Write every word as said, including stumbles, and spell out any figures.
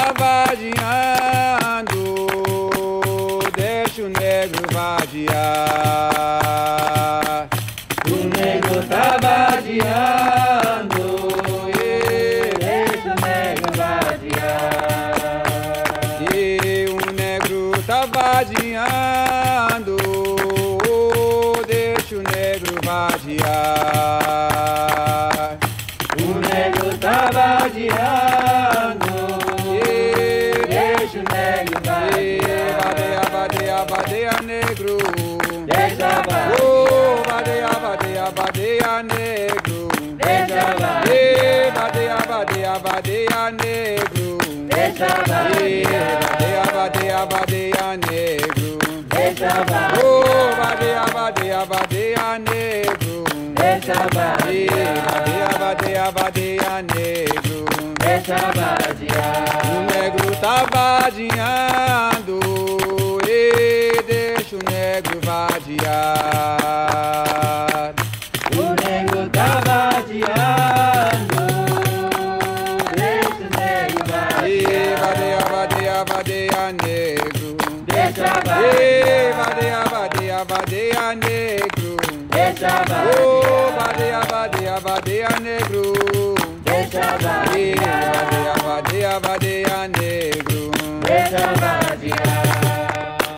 tá vadiando, deixa o negro vadiar. O negro tá vadiando, deixa o negro vadiar. E o negro tá vadiando, deixa o negro vadiar. O negro tá vadiando, deixa o negro vadiar. Vadeia, vadeia, vadeia, negro. Deixa vadiar. Oh, vadeia, vadeia, vadeia, negro. Deixa vadiar. Eh, vadeia, vadeia, vadeia, negro. Deixa vadiar. Vadeia, vadeia, vadeia, negro. Deixa vadiar. Oh, vadeia, vadeia, vadeia, negro. Deixa Eh, vadiar. vadeia, vadeia, vadeia, negro. Deixa vadiar. O negro tá vadiando, e deixa o negro vadiar. O negro tá vadiando, deixa o negro E vadiar. vadeia, vadeia, vadeia, negro. Deixa E vadiar. vadeia, vadeia, vadeia, negro. Deixa Oh, vadiar. vadeia, vadeia, vadeia,